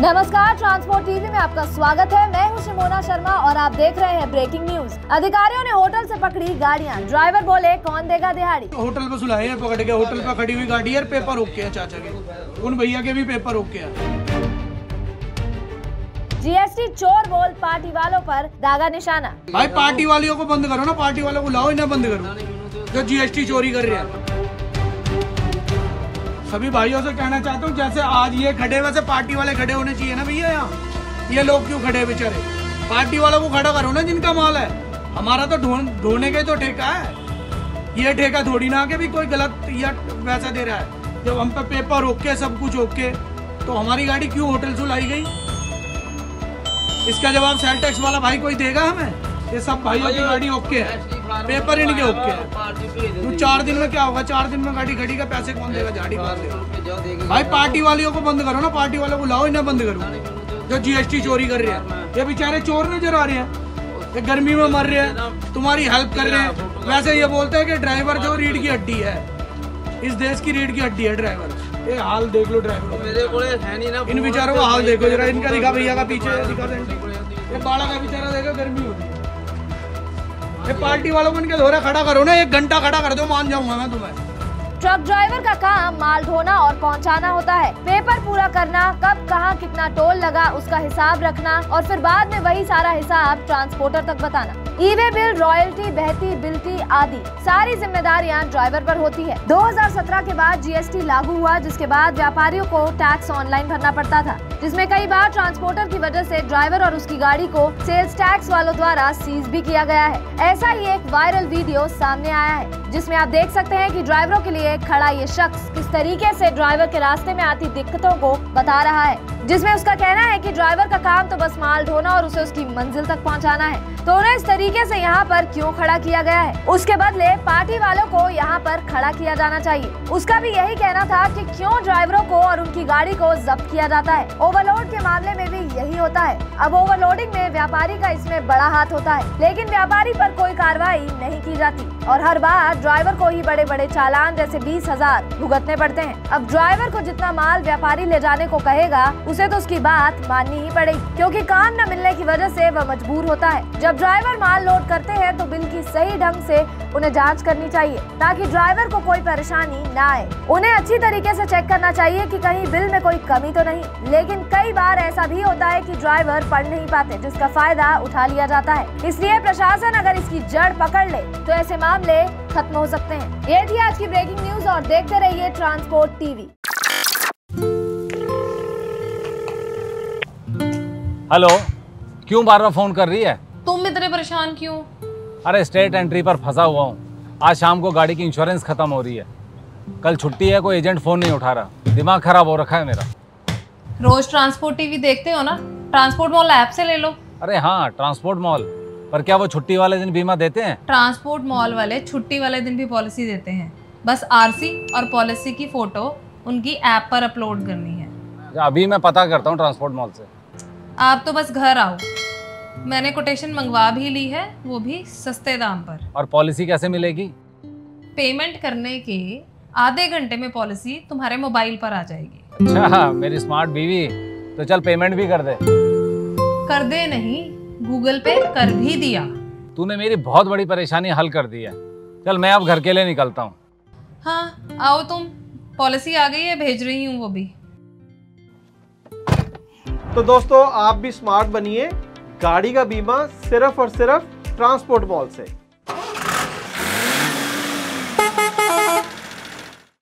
नमस्कार, transport TV में आपका स्वागत है। मैं हूं शिमोना शर्मा और आप देख रहे हैं ब्रेकिंग न्यूज। अधिकारियों ने होटल से पकड़ी गाड़ियां, ड्राइवर बोले कौन देगा दिहाड़ी। होटल पे सुलाए हैं पकड़ के, होटल पे खड़ी हुई गाड़ी है, पेपर ओके है चाचा के, उन भैया के भी पेपर ओके है। जीएसटी चोर बोल पार्टी वालों पर दागा निशाना। भाई पार्टी वालियों को बंद करो ना, पार्टी वालों को लाओ, इन्हें बंद करो जो जीएसटी चोरी कर रहे हैं। सभी भाइयों से कहना चाहता हूँ, जैसे आज ये खड़े वैसे पार्टी वाले खड़े होने चाहिए ना भैया। यहाँ ये लोग क्यों खड़े बेचारे? पार्टी वालों को खड़ा करो ना जिनका माल है। हमारा तो ढोने के तो ठेका है, ये ठेका थोड़ी ना कि भी कोई गलत या वैसा दे रहा है। जब हम पे पेपर ओके, सब कुछ ओके, तो हमारी गाड़ी क्यों होटल से लाई गई? इसका जवाब सेल टैक्स वाला भाई कोई देगा हमें? ये सब भाइयों की गाड़ी ओके है, पेपर इनके ओके है। तो 4 दिन में क्या होगा? 4 दिन में गाड़ी खड़ी का पैसे कौन देगा? गाड़ी कौन देगा? भाई पार्टी वालियों को बंद करो ना, पार्टी वालों को लाओ, इन्हें बंद करो जो जीएसटी चोरी कर रहे हैं। ये बेचारे चोर नजर आ रहे हैं, ये गर्मी में मर रहे हैं, तुम्हारी हेल्प कर रहे हैं। वैसे ये बोलते हैं कि ड्राइवर जो रीढ़ की हड्डी है, इस देश की रीढ़ की हड्डी है ड्राइवर। ये हाल देख लो ड्राइवर, इन बेचारों का हाल देखो जरा। इनका दिखा भैया का पीछे दिखा, ये बाड़ा का बेचारा देखो, गर्मी हो रही है। ये पार्टी वालों को इनके धोरा खड़ा करो ना, 1 घंटा खड़ा कर दो, मान जाऊंगा मैं तुम्हें। ट्रक ड्राइवर का काम माल ढोना और पहुंचाना होता है। पेपर पूरा करना, कब कहां कितना टोल लगा उसका हिसाब रखना और फिर बाद में वही सारा हिसाब ट्रांसपोर्टर तक बताना। ई-वे बिल, रॉयल्टी, बहती बिल्टी आदि सारी जिम्मेदारियां ड्राइवर पर होती है। 2017 के बाद जीएसटी लागू हुआ, जिसके बाद व्यापारियों को टैक्स ऑनलाइन भरना पड़ता था, जिसमें कई बार ट्रांसपोर्टर की वजह से ड्राइवर और उसकी गाड़ी को सेल्स टैक्स वालों द्वारा सीज भी किया गया है। ऐसा ही एक वायरल वीडियो सामने आया है, जिसमें आप देख सकते हैं कि ड्राइवरों के लिए खड़ा ये शख्स किस तरीके से ड्राइवर के रास्ते में आती दिक्कतों को बता रहा है, जिसमें उसका कहना है कि ड्राइवर का काम तो बस माल ढोना और उसे उसकी मंजिल तक पहुंचाना है, तो उन्हें इस तरीके से यहाँ पर क्यों खड़ा किया गया है? उसके बदले पार्टी वालों को यहाँ पर खड़ा किया जाना चाहिए। उसका भी यही कहना था कि क्यों ड्राइवरों को और उनकी गाड़ी को जब्त किया जाता है। ओवरलोड के मामले में भी यही होता है। अब ओवरलोडिंग में व्यापारी का इसमें बड़ा हाथ होता है, लेकिन व्यापारी पर कोई कार्रवाई नहीं की जाती और हर बार ड्राइवर को ही बड़े बड़े चालान जैसे 20,000 भुगतने पड़ते हैं। अब ड्राइवर को जितना माल व्यापारी ले जाने को कहेगा, उसे तो उसकी बात माननी ही पड़ेगी, क्योंकि काम न मिलने की वजह से वह मजबूर होता है। जब ड्राइवर माल लोड करते हैं तो बिल की सही ढंग से उन्हें जांच करनी चाहिए, ताकि ड्राइवर को कोई परेशानी न आए। उन्हें अच्छी तरीके से चेक करना चाहिए कि कहीं बिल में कोई कमी तो नहीं। लेकिन कई बार ऐसा भी होता है कि ड्राइवर पढ़ नहीं पाते, जिसका फायदा उठा लिया जाता है। इसलिए प्रशासन अगर इसकी जड़ पकड़ ले तो ऐसे मामले खत्म हो सकते हैं। ये थी आज की ब्रेकिंग न्यूज और देखते रहिए ट्रांसपोर्ट टीवी। हेलो, क्यों बार बार फोन कर रही है? तुम इतने परेशान क्यों? अरे स्टेट एंट्री पर फंसा हुआ हूँ। आज शाम को गाड़ी की इंश्योरेंस खत्म हो रही है, कल छुट्टी है, कोई एजेंट फोन नहीं उठा रहा, दिमाग खराब हो रखा है मेरा। रोज ट्रांसपोर्ट टीवी देखते हो ना, ट्रांसपोर्ट मॉल ऐप से ले लो। अरे हाँ, ट्रांसपोर्ट मॉल, पर क्या वो छुट्टी वाले दिन बीमा देते हैं? ट्रांसपोर्ट मॉल वाले छुट्टी वाले दिन भी पॉलिसी देते हैं, बस आरसी और पॉलिसी की फोटो उनकी ऐप पर अपलोड करनी है। अभी मैं पता करता हूँ ट्रांसपोर्ट मॉल से। आप तो बस घर आओ, मैंने कोटेशन मंगवा भी ली है, वो भी सस्ते दाम पर। और पॉलिसी कैसे मिलेगी? पेमेंट करने के आधे घंटे में पॉलिसी तुम्हारे मोबाइल पर आ जाएगी। अच्छा, मेरी स्मार्ट बीवी, तो चल पेमेंट भी कर दे। कर दे नहीं, गूगल पे कर भी दिया। तूने मेरी बहुत बड़ी परेशानी हल कर दी है। चल मैं अब घर के लिए निकलता हूँ। हाँ आओ तुम, पॉलिसी आ गई है, भेज रही हूँ वो भी। तो दोस्तों, आप भी स्मार्ट बनिए। गाड़ी का बीमा सिर्फ और सिर्फ ट्रांसपोर्ट मॉल से।